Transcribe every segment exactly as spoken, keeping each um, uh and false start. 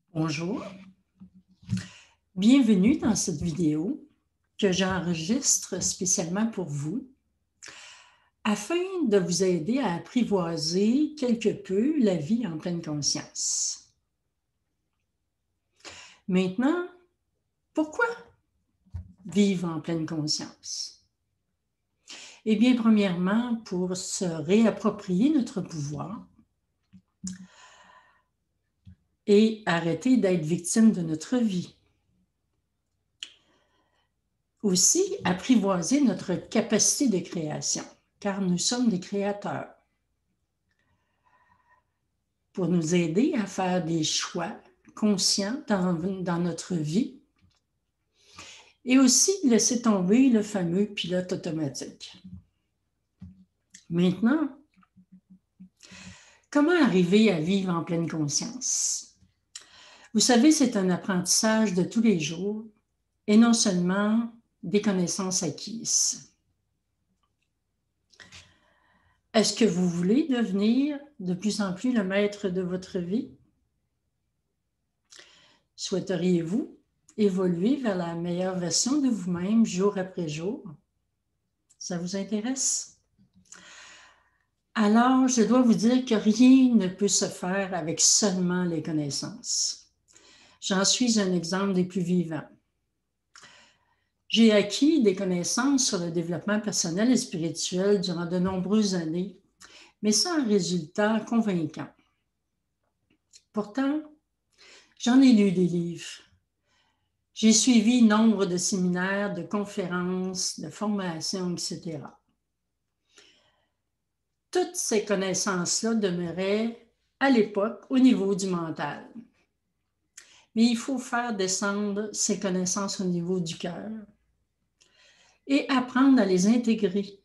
Bonjour, bienvenue dans cette vidéo que j'enregistre spécialement pour vous afin de vous aider à apprivoiser quelque peu la vie en pleine conscience. Maintenant, pourquoi vivre en pleine conscience? Eh bien, premièrement, pour se réapproprier notre pouvoir et arrêter d'être victime de notre vie. Aussi, apprivoiser notre capacité de création, car nous sommes des créateurs. Pour nous aider à faire des choix conscients dans, dans notre vie et aussi laisser tomber le fameux pilote automatique. Maintenant, comment arriver à vivre en pleine conscience? Vous savez, c'est un apprentissage de tous les jours et non seulement des connaissances acquises. Est-ce que vous voulez devenir de plus en plus le maître de votre vie? Souhaiteriez-vous évoluer vers la meilleure version de vous-même jour après jour? Ça vous intéresse? Alors, je dois vous dire que rien ne peut se faire avec seulement les connaissances. J'en suis un exemple des plus vivants. J'ai acquis des connaissances sur le développement personnel et spirituel durant de nombreuses années, mais sans résultat convaincant. Pourtant, j'en ai lu des livres. J'ai suivi nombre de séminaires, de conférences, de formations, et cetera. Toutes ces connaissances-là demeuraient à l'époque au niveau du mental. Mais il faut faire descendre ces connaissances au niveau du cœur et apprendre à les intégrer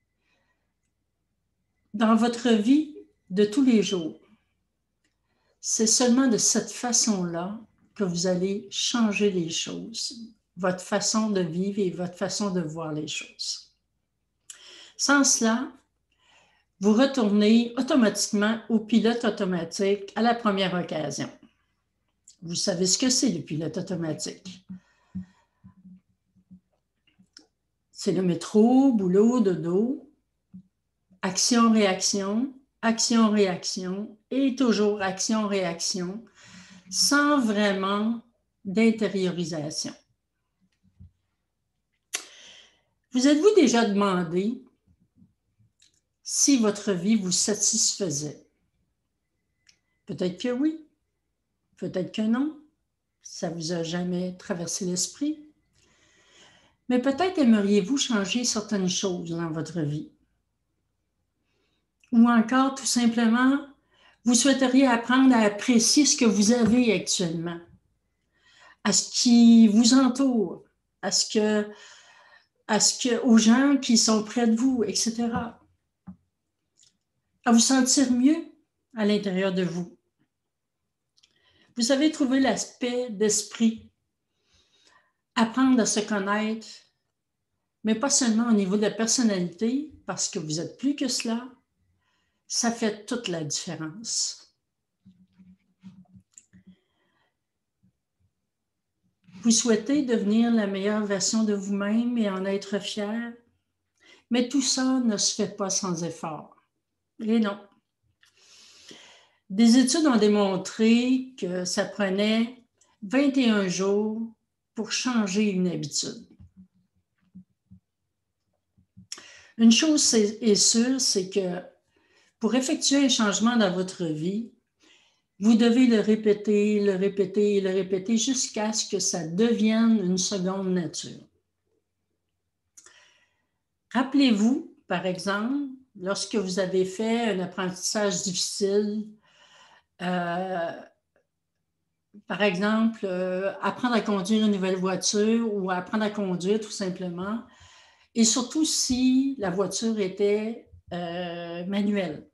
dans votre vie de tous les jours. C'est seulement de cette façon-là que vous allez changer les choses, votre façon de vivre et votre façon de voir les choses. Sans cela, vous retournez automatiquement au pilote automatique à la première occasion. Vous savez ce que c'est le pilote automatique. C'est le métro, boulot, dodo, action-réaction, action-réaction et toujours action-réaction sans vraiment d'intériorisation. Vous êtes-vous déjà demandé si votre vie vous satisfaisait? Peut-être que oui, peut-être que non. Ça ne vous a jamais traversé l'esprit. Mais peut-être aimeriez-vous changer certaines choses dans votre vie. Ou encore, tout simplement, vous souhaiteriez apprendre à apprécier ce que vous avez actuellement, à ce qui vous entoure, à ce que, à ce que, aux gens qui sont près de vous, et cetera. À vous sentir mieux à l'intérieur de vous. Vous savez trouver l'aspect d'esprit, apprendre à se connaître, mais pas seulement au niveau de la personnalité, parce que vous êtes plus que cela, ça fait toute la différence. Vous souhaitez devenir la meilleure version de vous-même et en être fier, mais tout ça ne se fait pas sans effort. Et non. Des études ont démontré que ça prenait vingt et un jours pour changer une habitude. Une chose est sûre, c'est que pour effectuer un changement dans votre vie, vous devez le répéter, le répéter, le répéter jusqu'à ce que ça devienne une seconde nature. Rappelez-vous, par exemple, lorsque vous avez fait un apprentissage difficile, euh, par exemple, euh, apprendre à conduire une nouvelle voiture ou apprendre à conduire tout simplement, et surtout si la voiture était euh, manuelle.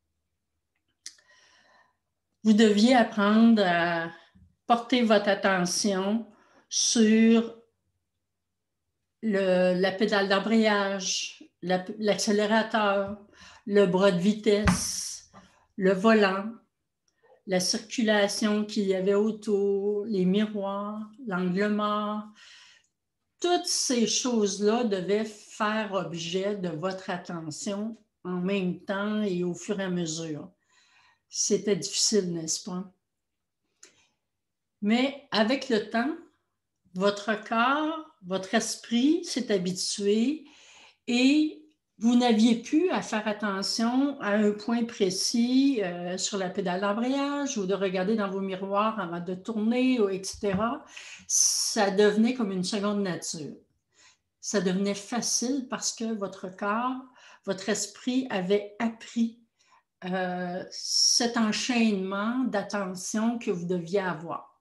Vous deviez apprendre à porter votre attention sur le, la pédale d'embrayage, la, l'accélérateur, le bras de vitesse, le volant, la circulation qu'il y avait autour, les miroirs, l'angle mort. Toutes ces choses-là devaient faire objet de votre attention en même temps et au fur et à mesure. C'était difficile, n'est-ce pas? Mais avec le temps, votre corps, votre esprit s'est habitué et vous n'aviez plus à faire attention à un point précis euh, sur la pédale d'embrayage ou de regarder dans vos miroirs avant de tourner, ou et cetera. Ça devenait comme une seconde nature. Ça devenait facile parce que votre corps, votre esprit avait appris euh, cet enchaînement d'attention que vous deviez avoir.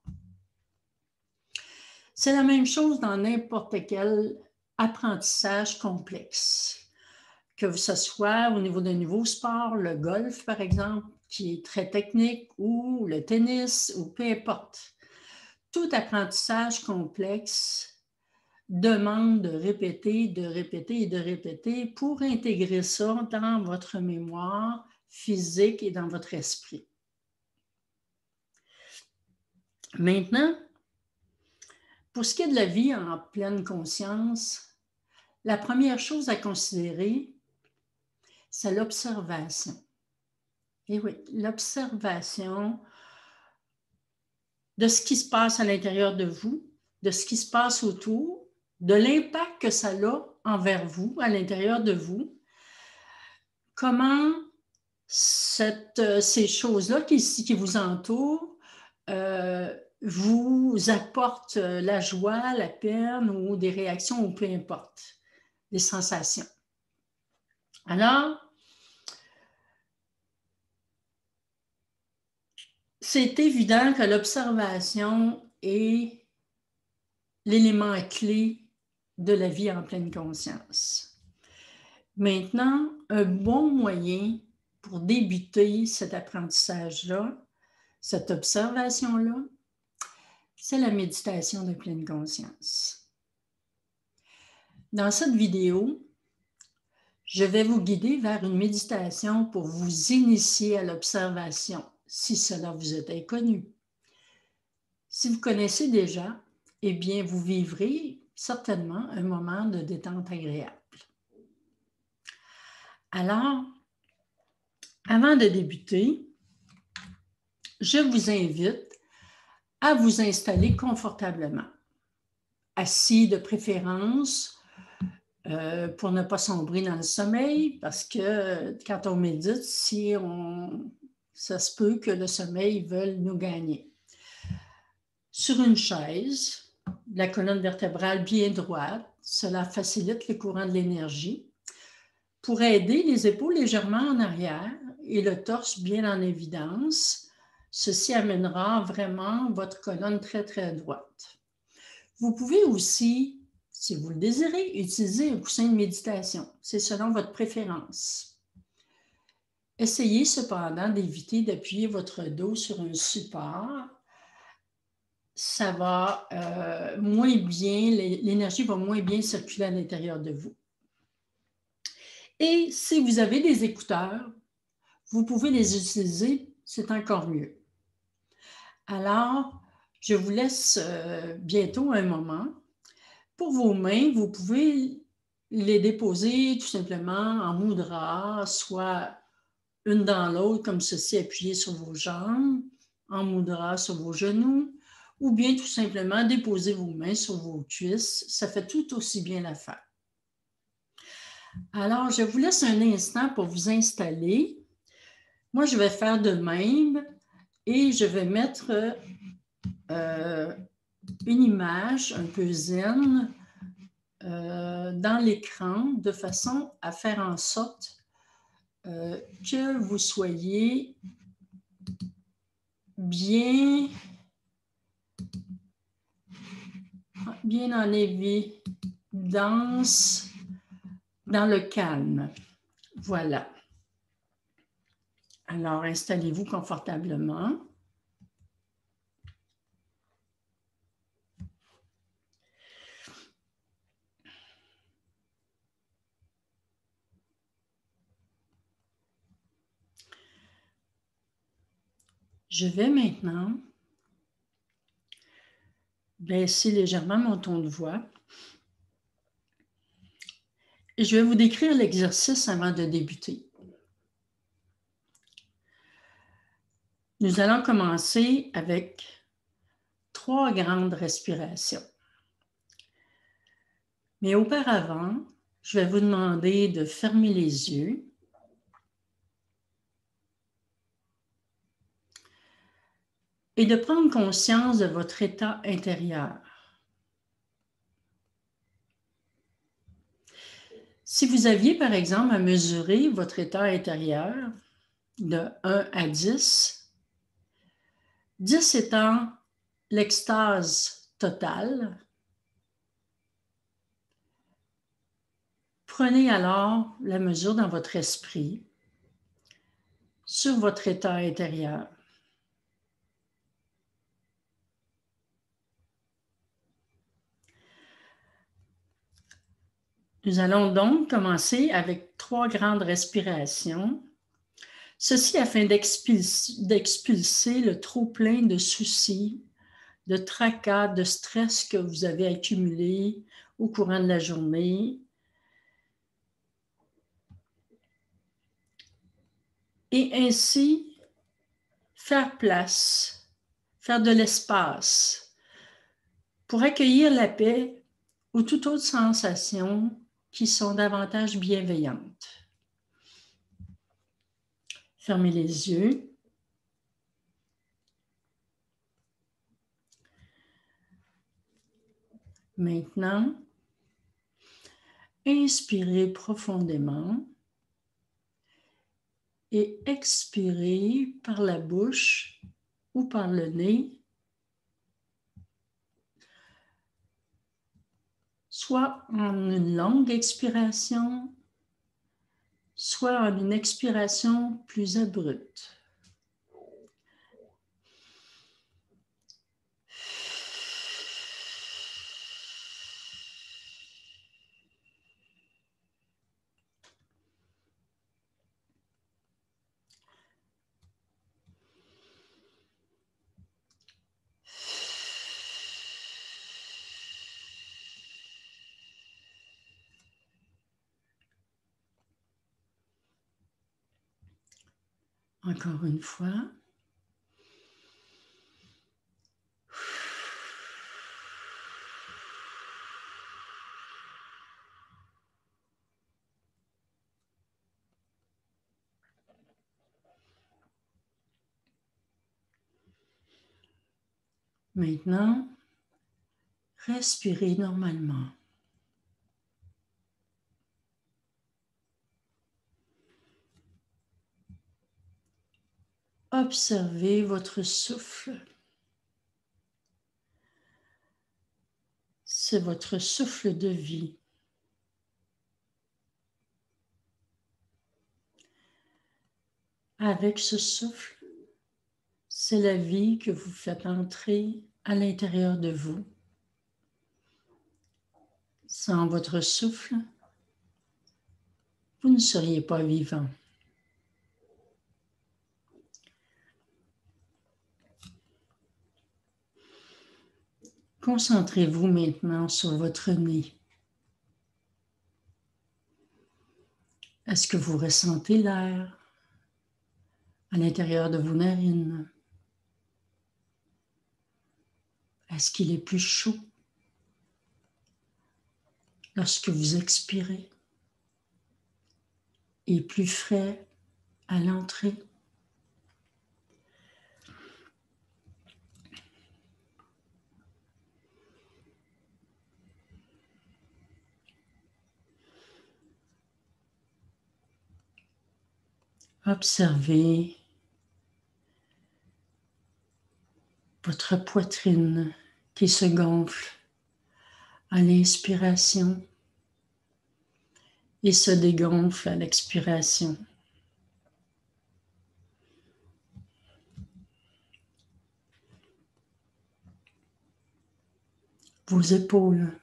C'est la même chose dans n'importe quel apprentissage complexe. Que ce soit au niveau d'un nouveau sport, le golf par exemple, qui est très technique, ou le tennis, ou peu importe. Tout apprentissage complexe demande de répéter, de répéter et de répéter pour intégrer ça dans votre mémoire physique et dans votre esprit. Maintenant, pour ce qui est de la vie en pleine conscience, la première chose à considérer, c'est l'observation. Et oui, l'observation de ce qui se passe à l'intérieur de vous, de ce qui se passe autour, de l'impact que ça a envers vous, à l'intérieur de vous, comment cette, euh, ces choses-là qui, qui vous entourent euh, vous apportent la joie, la peine ou des réactions ou peu importe, des sensations. Alors, c'est évident que l'observation est l'élément clé de la vie en pleine conscience. Maintenant, un bon moyen pour débuter cet apprentissage-là, cette observation-là, c'est la méditation de pleine conscience. Dans cette vidéo, je vais vous guider vers une méditation pour vous initier à l'observation, si cela vous est inconnu. Si vous connaissez déjà, eh bien, vous vivrez certainement un moment de détente agréable. Alors, avant de débuter, je vous invite à vous installer confortablement, assis de préférence euh, pour ne pas sombrer dans le sommeil, parce que quand on médite, si on, ça se peut que le sommeil veuille nous gagner. Sur une chaise, la colonne vertébrale bien droite, cela facilite le courant de l'énergie. Pour aider les épaules légèrement en arrière et le torse bien en évidence, ceci amènera vraiment votre colonne très, très droite. Vous pouvez aussi, si vous le désirez, utiliser un coussin de méditation. C'est selon votre préférence. Essayez cependant d'éviter d'appuyer votre dos sur un support. Ça va euh, moins bien, l'énergie va moins bien circuler à l'intérieur de vous. Et si vous avez des écouteurs, vous pouvez les utiliser, c'est encore mieux. Alors, je vous laisse euh, bientôt un moment. Pour vos mains, vous pouvez les déposer tout simplement en mudra, soit une dans l'autre, comme ceci, appuyée sur vos jambes, en mudra sur vos genoux, ou bien tout simplement déposer vos mains sur vos cuisses. Ça fait tout aussi bien l'affaire. Alors, je vous laisse un instant pour vous installer. Moi, je vais faire de même et je vais mettre euh, une image un peu zen euh, dans l'écran de façon à faire en sorte euh, que vous soyez bien, bien en évidence dans le calme. Voilà. Alors, installez-vous confortablement. Je vais maintenant baisser légèrement mon ton de voix et je vais vous décrire l'exercice avant de débuter. Nous allons commencer avec trois grandes respirations. Mais auparavant, je vais vous demander de fermer les yeux et de prendre conscience de votre état intérieur. Si vous aviez, par exemple, à mesurer votre état intérieur de un à dix, dix étant l'extase totale, prenez alors la mesure dans votre esprit sur votre état intérieur. Nous allons donc commencer avec trois grandes respirations. Ceci afin d'expulser, d'expulser le trop-plein de soucis, de tracas, de stress que vous avez accumulé au courant de la journée. Et ainsi, faire place, faire de l'espace pour accueillir la paix ou toute autre sensation qui sont davantage bienveillantes. Fermez les yeux. Maintenant, inspirez profondément et expirez par la bouche ou par le nez, soit en une longue expiration, soit en une expiration plus abrupte. Encore une fois. Maintenant, respirez normalement. Observez votre souffle. C'est votre souffle de vie. Avec ce souffle, c'est la vie que vous faites entrer à l'intérieur de vous. Sans votre souffle, vous ne seriez pas vivant. Concentrez-vous maintenant sur votre nez. Est-ce que vous ressentez l'air à l'intérieur de vos narines? Est-ce qu'il est plus chaud lorsque vous expirez et plus frais à l'entrée? Observez votre poitrine qui se gonfle à l'inspiration et se dégonfle à l'expiration. Vos épaules.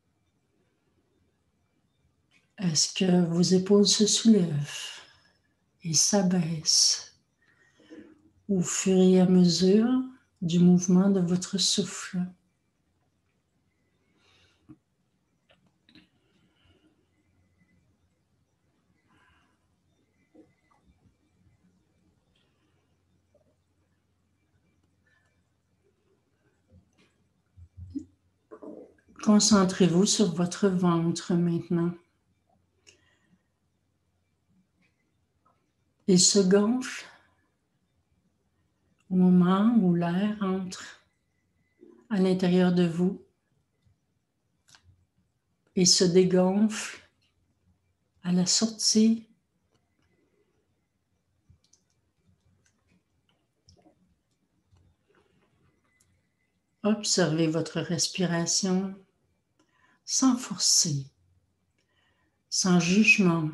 Est-ce que vos épaules se soulèvent et s'abaissent au fur et à mesure du mouvement de votre souffle. Concentrez-vous sur votre ventre maintenant. Il se gonfle au moment où l'air entre à l'intérieur de vous et se dégonfle à la sortie. Observez votre respiration sans forcer, sans jugement.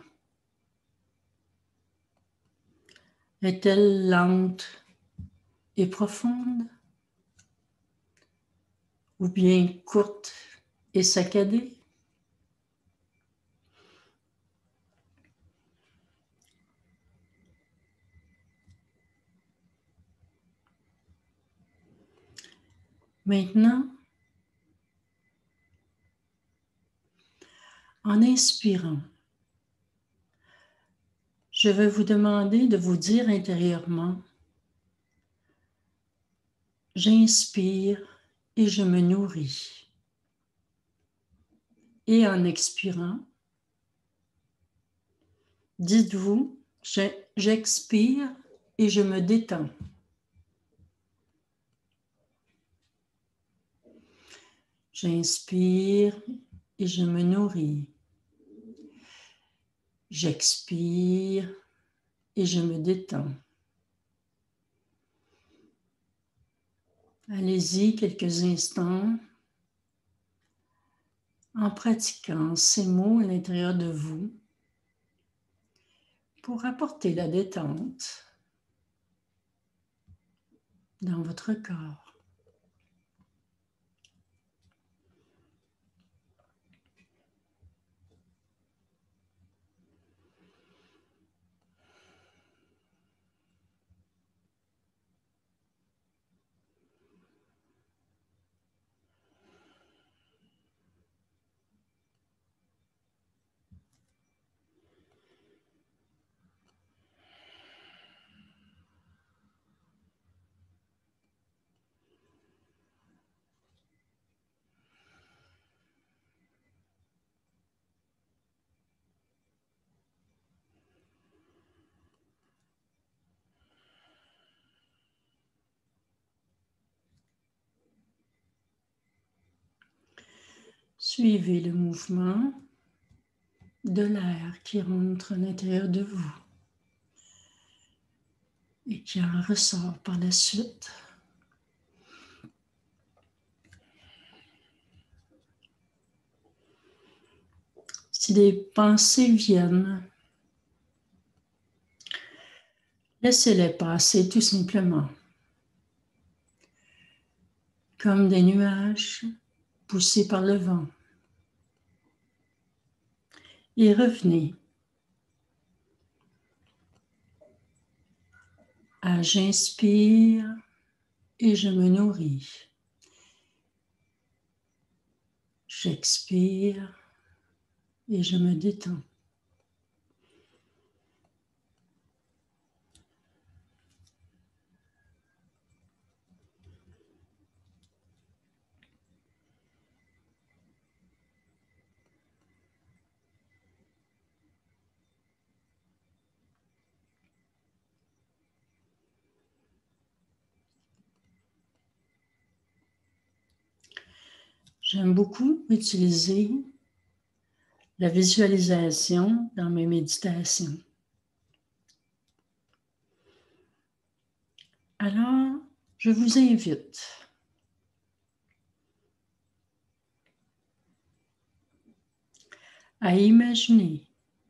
Est-elle lente et profonde ou bien courte et saccadée? Maintenant, en inspirant, je vais vous demander de vous dire intérieurement, j'inspire et je me nourris. Et en expirant, dites-vous, j'expire et je me détends. J'inspire et je me nourris. J'expire et je me détends. Allez-y quelques instants en pratiquant ces mots à l'intérieur de vous pour apporter la détente dans votre corps. Suivez le mouvement de l'air qui rentre à l'intérieur de vous et qui en ressort par la suite. Si des pensées viennent, laissez-les passer tout simplement, comme des nuages poussés par le vent. Et revenez à j'inspire et je me nourris. J'expire et je me détends. J'aime beaucoup utiliser la visualisation dans mes méditations. Alors, je vous invite à imaginer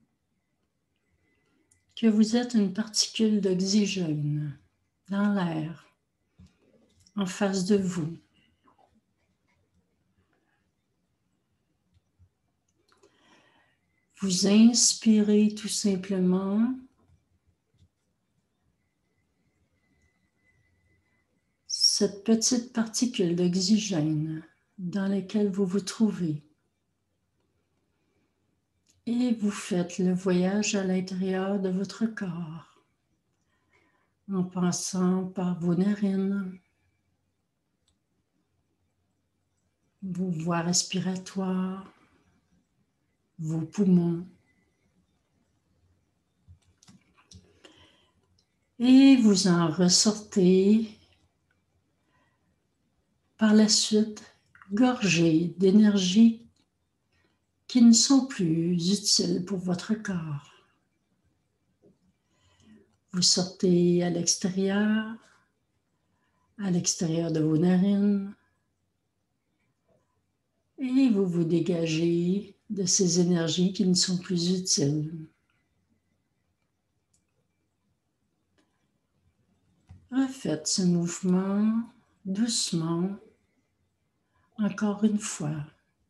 que vous êtes une particule d'oxygène dans l'air en face de vous. Vous inspirez tout simplement cette petite particule d'oxygène dans laquelle vous vous trouvez. Et vous faites le voyage à l'intérieur de votre corps en passant par vos narines, vos voies respiratoires, vos poumons. Et vous en ressortez par la suite gorgé d'énergie qui ne sont plus utiles pour votre corps. Vous sortez à l'extérieur, à l'extérieur de vos narines, et vous vous dégagez de ces énergies qui ne sont plus utiles. Refaites ce mouvement doucement, encore une fois.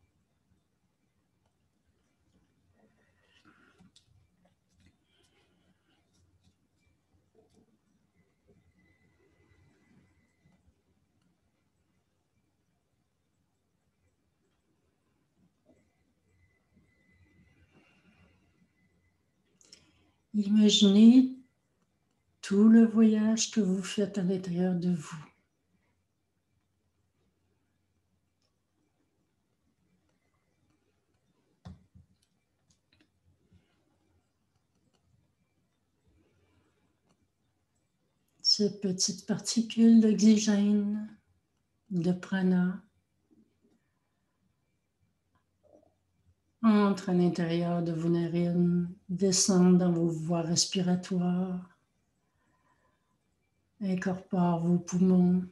Imaginez tout le voyage que vous faites à l'intérieur de vous. Ces petites particules d'oxygène, de prana, entrent à l'intérieur de vos narines, descendent dans vos voies respiratoires, incorporent vos poumons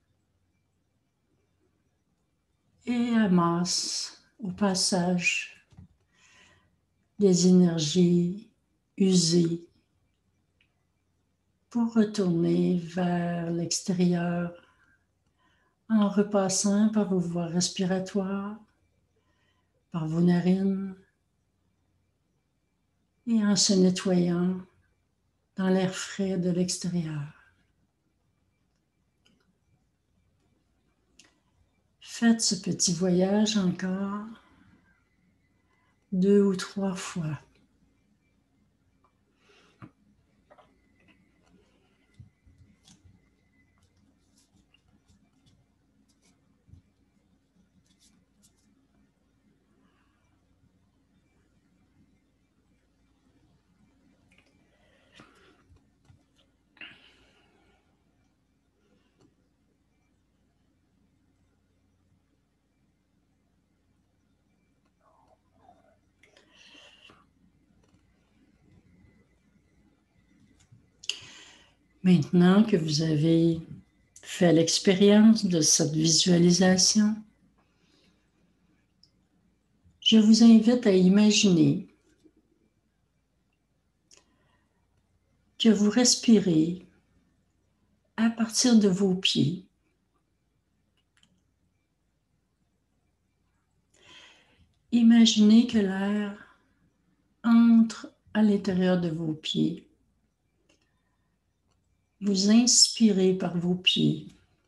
et amassent au passage des énergies usées pour retourner vers l'extérieur en repassant par vos voies respiratoires, par vos narines et en se nettoyant dans l'air frais de l'extérieur. Faites ce petit voyage encore deux ou trois fois. Maintenant que vous avez fait l'expérience de cette visualisation, je vous invite à imaginer que vous respirez à partir de vos pieds. Imaginez que l'air entre à l'intérieur de vos pieds. Vous inspirez par vos pieds.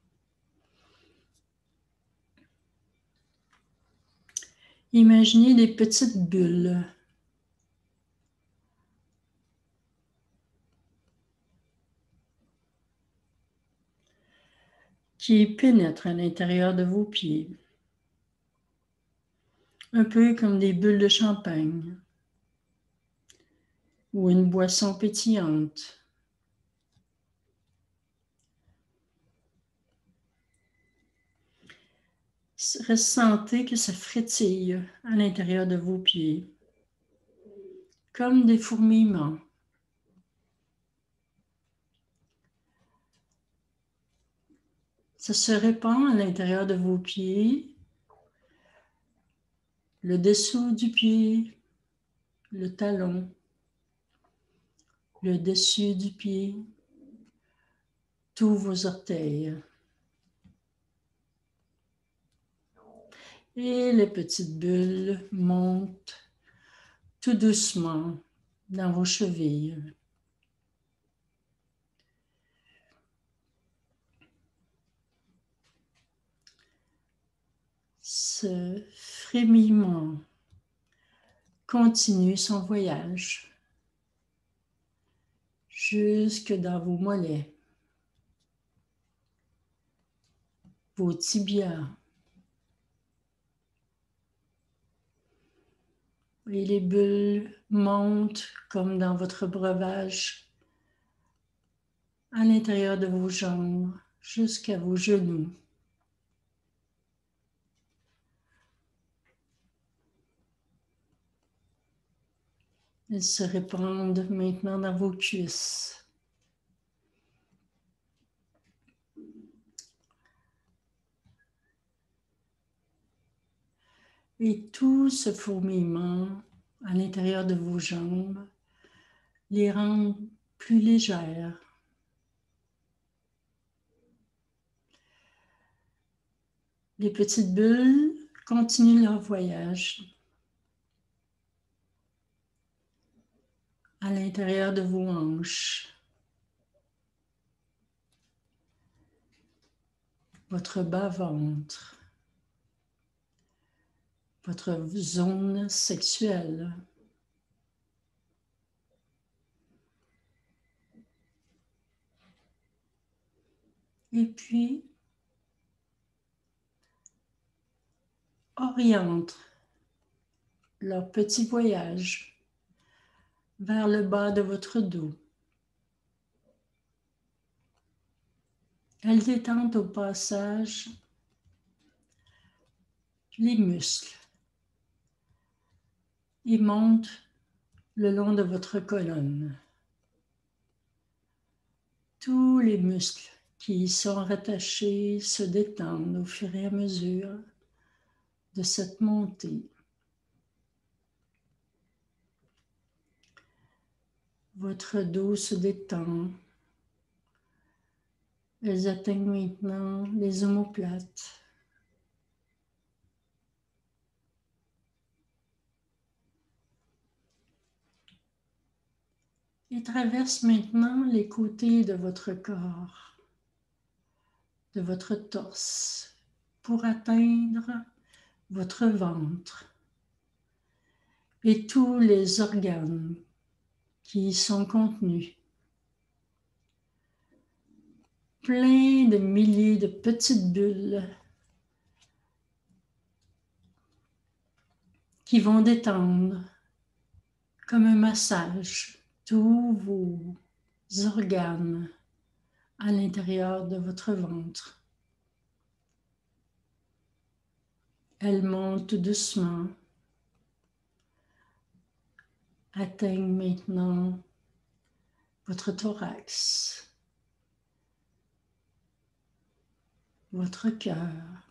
Imaginez des petites bulles qui pénètrent à l'intérieur de vos pieds, un peu comme des bulles de champagne ou une boisson pétillante. Ressentez que ça frétille à l'intérieur de vos pieds, comme des fourmillements. Ça se répand à l'intérieur de vos pieds, le dessous du pied, le talon, le dessus du pied, tous vos orteils. Et les petites bulles montent tout doucement dans vos chevilles. ce frémillement continue son voyage jusque dans vos mollets, vos tibias. Et les bulles montent comme dans votre breuvage à l'intérieur de vos jambes jusqu'à vos genoux. Elles se répandent maintenant dans vos cuisses. Et tout ce fourmillement à l'intérieur de vos jambes les rend plus légères. Les petites bulles continuent leur voyage à l'intérieur de vos hanches, votre bas-ventre, votre zone sexuelle. Et puis, orientent leur petit voyage vers le bas de votre dos. Elles détendent au passage les muscles et montent le long de votre colonne. Tous les muscles qui y sont rattachés se détendent au fur et à mesure de cette montée. Votre dos se détend. Elles atteignent maintenant les omoplates. Et traversent maintenant les côtés de votre corps, de votre torse, pour atteindre votre ventre et tous les organes qui y sont contenus. Plein de milliers de petites bulles qui vont détendre comme un massage tous vos organes à l'intérieur de votre ventre. Elles montent doucement, atteignent maintenant votre thorax, votre cœur,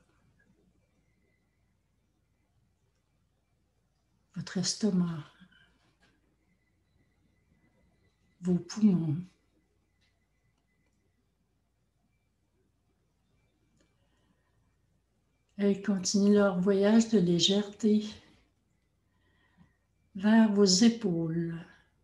votre estomac, vos poumons. Elles continuent leur voyage de légèreté vers vos épaules.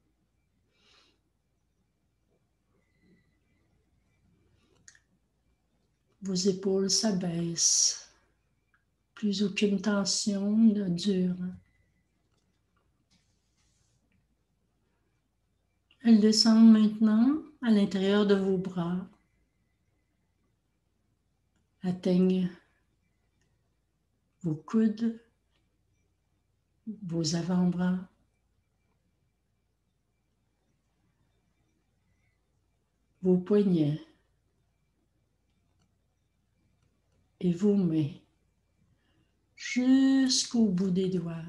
Vos épaules s'abaissent. Plus aucune tension ne dure. Elles descendent maintenant à l'intérieur de vos bras, atteignent vos coudes, vos avant-bras, vos poignets et vos mains jusqu'au bout des doigts.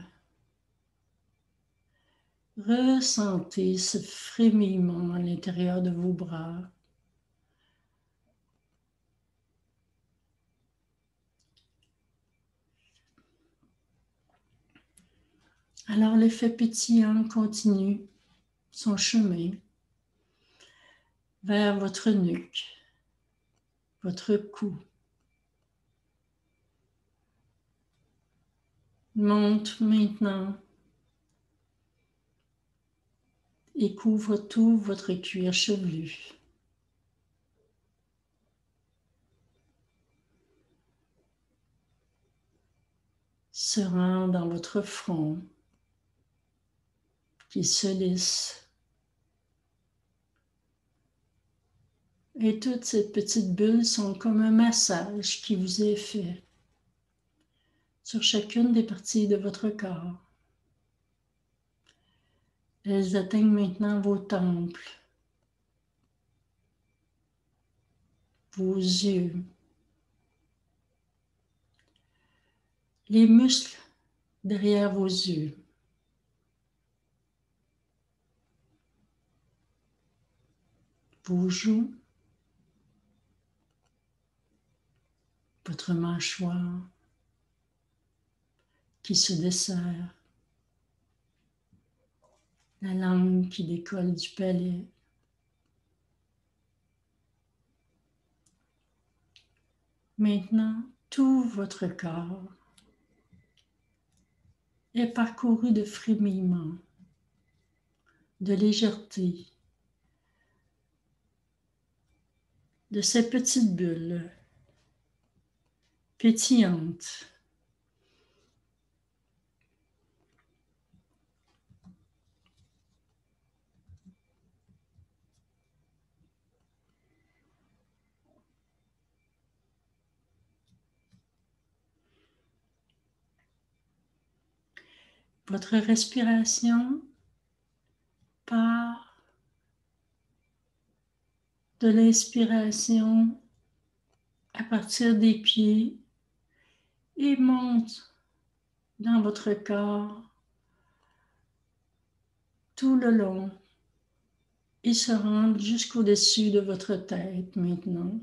Ressentez ce frémillement à l'intérieur de vos bras. Alors l'effet pétillant continue son chemin vers votre nuque, votre cou. Monte maintenant et couvre tout votre cuir chevelu. se rend dans votre front, qui se lisse. Et toutes ces petites bulles sont comme un massage qui vous est fait sur chacune des parties de votre corps. Elles atteignent maintenant vos temples, vos yeux, les muscles derrière vos yeux, vos joues, votre mâchoire qui se desserre, la langue qui décolle du palais. Maintenant, tout votre corps est parcouru de frémillements, de légèreté, de ces petites bulles pétillantes. Votre respiration part de l'inspiration à partir des pieds et monte dans votre corps tout le long et se rend jusqu'au-dessus de votre tête maintenant.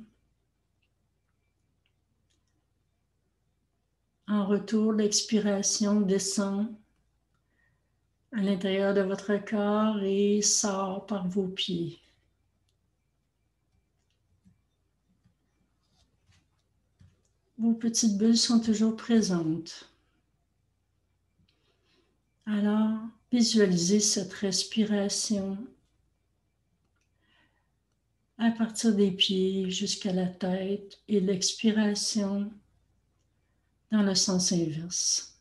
En retour, l'expiration descend à l'intérieur de votre corps et sort par vos pieds. Vos petites bulles sont toujours présentes. Alors, visualisez cette respiration à partir des pieds jusqu'à la tête et l'expiration dans le sens inverse.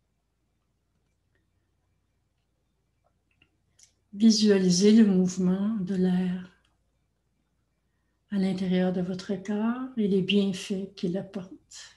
Visualisez le mouvement de l'air à l'intérieur de votre corps et les bienfaits qu'il apporte.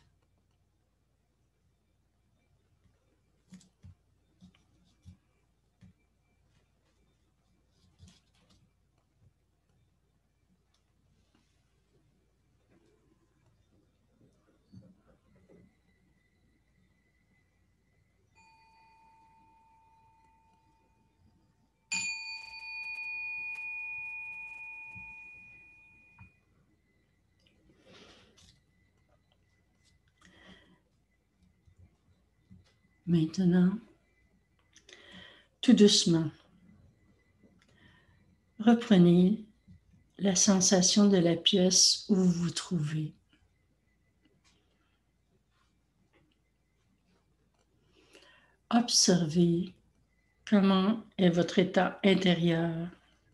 Maintenant, tout doucement, reprenez la sensation de la pièce où vous vous trouvez. Observez comment est votre état intérieur.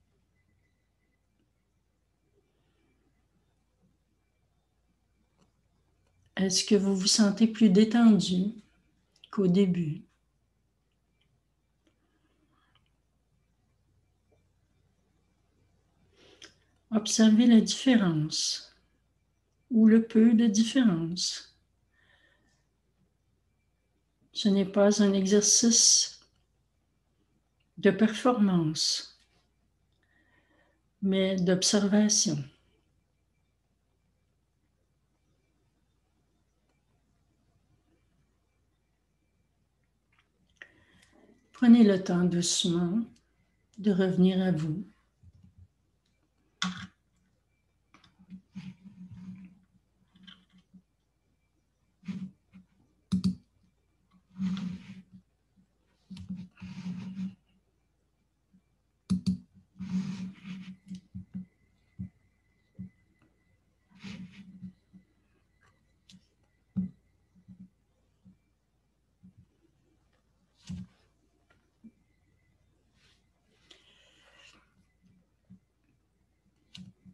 Est-ce que vous vous sentez plus détendu qu'au début? Observez la différence ou le peu de différence. Ce n'est pas un exercice de performance, mais d'observation. Prenez le temps doucement de revenir à vous.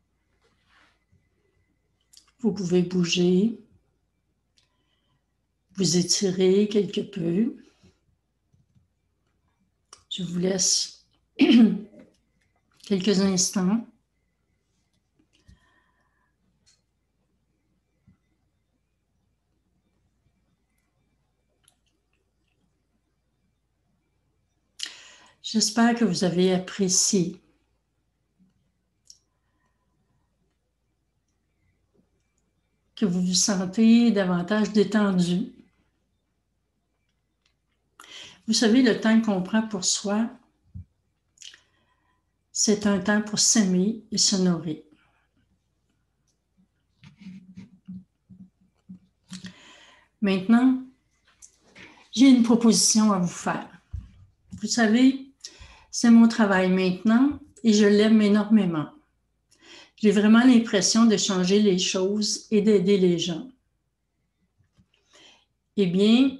Vous pouvez bouger vous étirer quelque peu. Je vous laisse quelques instants. J'espère que vous avez apprécié. Que vous vous sentez davantage détendu. Vous savez, le temps qu'on prend pour soi, c'est un temps pour s'aimer et s'honorer. Maintenant, j'ai une proposition à vous faire. Vous savez, c'est mon travail maintenant et je l'aime énormément. J'ai vraiment l'impression de changer les choses et d'aider les gens. Eh bien,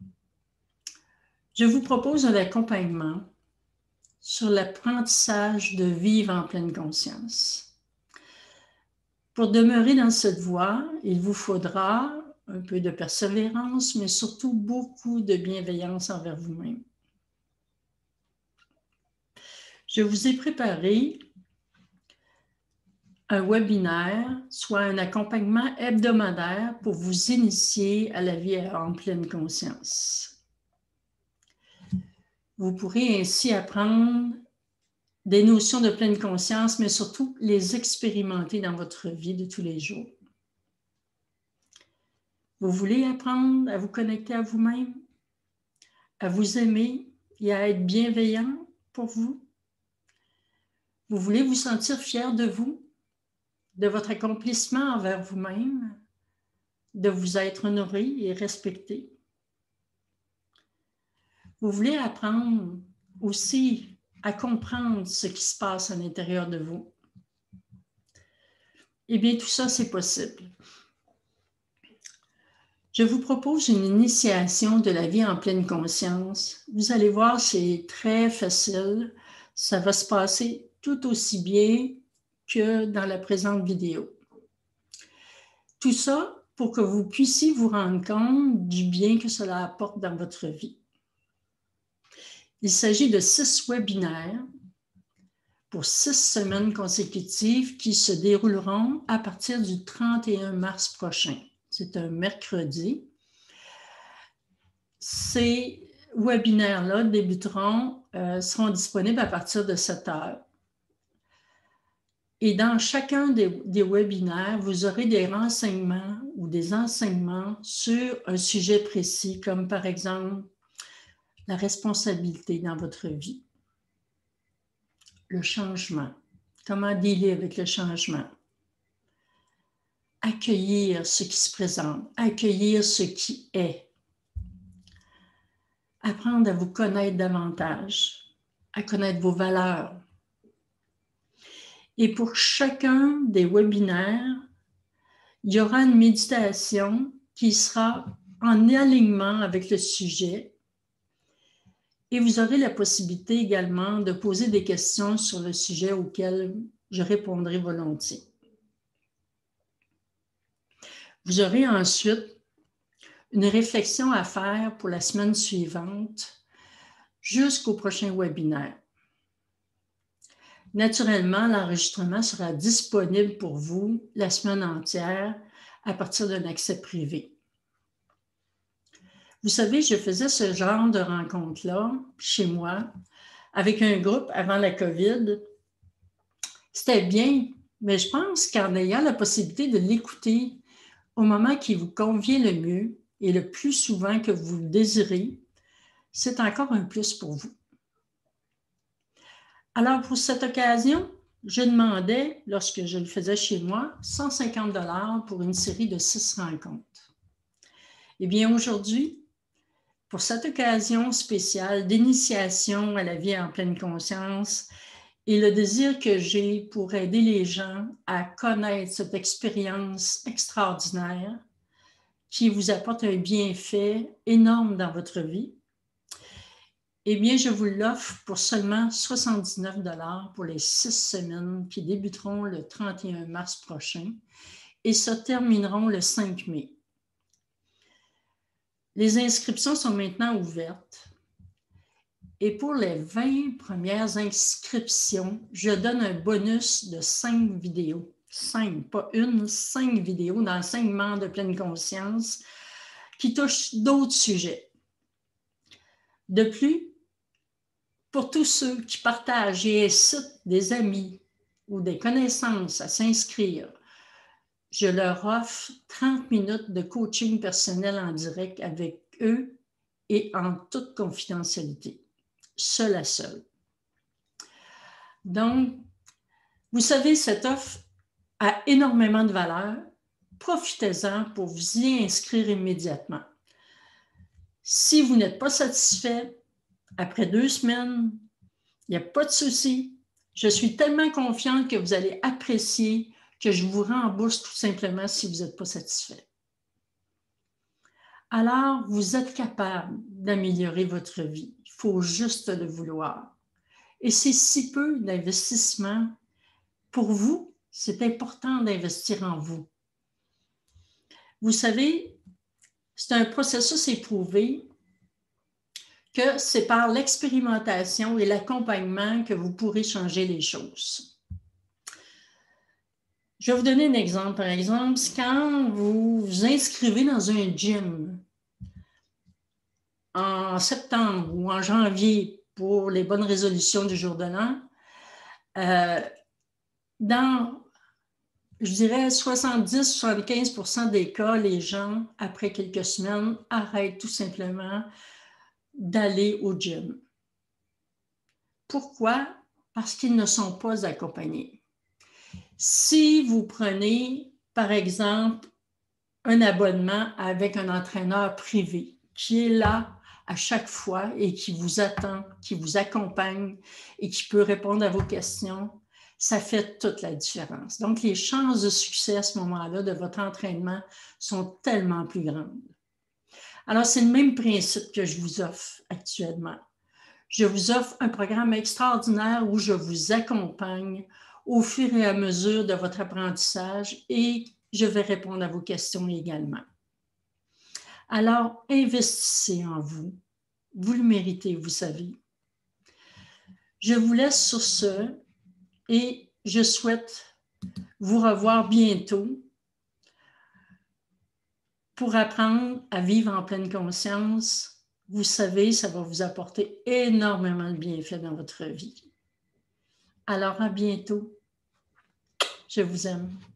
je vous propose un accompagnement sur l'apprentissage de vivre en pleine conscience. Pour demeurer dans cette voie, il vous faudra un peu de persévérance, mais surtout beaucoup de bienveillance envers vous-même. Je vous ai préparé un webinaire, soit un accompagnement hebdomadaire pour vous initier à la vie en pleine conscience. Vous pourrez ainsi apprendre des notions de pleine conscience, mais surtout les expérimenter dans votre vie de tous les jours. Vous voulez apprendre à vous connecter à vous-même, à vous aimer et à être bienveillant pour vous? Vous voulez vous sentir fier de vous, de votre accomplissement envers vous-même, de vous être honoré et respecté? Vous voulez apprendre aussi à comprendre ce qui se passe à l'intérieur de vous? Eh bien, tout ça, c'est possible. Je vous propose une initiation de la vie en pleine conscience. Vous allez voir, c'est très facile. Ça va se passer tout aussi bien que dans la présente vidéo. Tout ça pour que vous puissiez vous rendre compte du bien que cela apporte dans votre vie. Il s'agit de six webinaires pour six semaines consécutives qui se dérouleront à partir du trente et un mars prochain. C'est un mercredi. Ces webinaires-là débuteront, euh, seront disponibles à partir de sept heures. Et dans chacun des, des webinaires, vous aurez des renseignements ou des enseignements sur un sujet précis, comme par exemple la responsabilité dans votre vie, le changement, comment dealer avec le changement, accueillir ce qui se présente, accueillir ce qui est, apprendre à vous connaître davantage, à connaître vos valeurs. Et pour chacun des webinaires, il y aura une méditation qui sera en alignement avec le sujet. Et vous aurez la possibilité également de poser des questions sur le sujet auquel je répondrai volontiers. Vous aurez ensuite une réflexion à faire pour la semaine suivante jusqu'au prochain webinaire. Naturellement, l'enregistrement sera disponible pour vous la semaine entière à partir d'un accès privé. Vous savez, je faisais ce genre de rencontre-là chez moi avec un groupe avant la COVID. C'était bien, mais je pense qu'en ayant la possibilité de l'écouter au moment qui vous convient le mieux et le plus souvent que vous le désirez, c'est encore un plus pour vous. Alors, pour cette occasion, je demandais, lorsque je le faisais chez moi, cent cinquante dollars pour une série de six rencontres. Eh bien, aujourd'hui, pour cette occasion spéciale d'initiation à la vie en pleine conscience et le désir que j'ai pour aider les gens à connaître cette expérience extraordinaire qui vous apporte un bienfait énorme dans votre vie, eh bien, je vous l'offre pour seulement soixante-dix-neuf dollars pour les six semaines qui débuteront le trente et un mars prochain et se termineront le cinq mai. Les inscriptions sont maintenant ouvertes. Et pour les vingt premières inscriptions, je donne un bonus de cinq vidéos. Cinq, pas une, cinq vidéos d'enseignement de pleine conscience qui touchent d'autres sujets. De plus, pour tous ceux qui partagent et incitent des amis ou des connaissances à s'inscrire, je leur offre trente minutes de coaching personnel en direct avec eux et en toute confidentialité, seul à seul. Donc, vous savez, cette offre a énormément de valeur. Profitez-en pour vous y inscrire immédiatement. Si vous n'êtes pas satisfait, après deux semaines, il n'y a pas de souci. Je suis tellement confiante que vous allez apprécier que je vous rembourse tout simplement si vous n'êtes pas satisfait. Alors, vous êtes capable d'améliorer votre vie. Il faut juste le vouloir. Et c'est si peu d'investissement. Pour vous, c'est important d'investir en vous. Vous savez, c'est un processus éprouvé que c'est par l'expérimentation et l'accompagnement que vous pourrez changer les choses. Je vais vous donner un exemple. Par exemple, c'est quand vous vous inscrivez dans un gym en septembre ou en janvier pour les bonnes résolutions du jour de l'an, euh, dans, je dirais, soixante-dix à soixante-quinze pour cent des cas, les gens, après quelques semaines, arrêtent tout simplement d'aller au gym. Pourquoi? Parce qu'ils ne sont pas accompagnés. Si vous prenez, par exemple, un abonnement avec un entraîneur privé qui est là à chaque fois et qui vous attend, qui vous accompagne et qui peut répondre à vos questions, ça fait toute la différence. Donc, les chances de succès à ce moment-là de votre entraînement sont tellement plus grandes. Alors, c'est le même principe que je vous offre actuellement. Je vous offre un programme extraordinaire où je vous accompagne au fur et à mesure de votre apprentissage et je vais répondre à vos questions également. Alors, investissez en vous. Vous le méritez, vous savez. Je vous laisse sur ce et je souhaite vous revoir bientôt pour apprendre à vivre en pleine conscience. Vous savez, ça va vous apporter énormément de bienfaits dans votre vie. Alors, à bientôt. Je vous aime.